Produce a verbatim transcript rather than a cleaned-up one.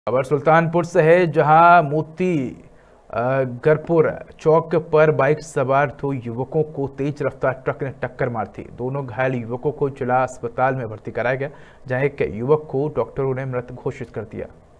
खबर सुल्तानपुर से है, जहां मोती गरपुर चौक पर बाइक सवार दो युवकों को तेज रफ्तार ट्रक ने टक्कर मार दी। दोनों घायल युवकों को जिला अस्पताल में भर्ती कराया गया, जहां एक युवक को डॉक्टरों ने मृत घोषित कर दिया।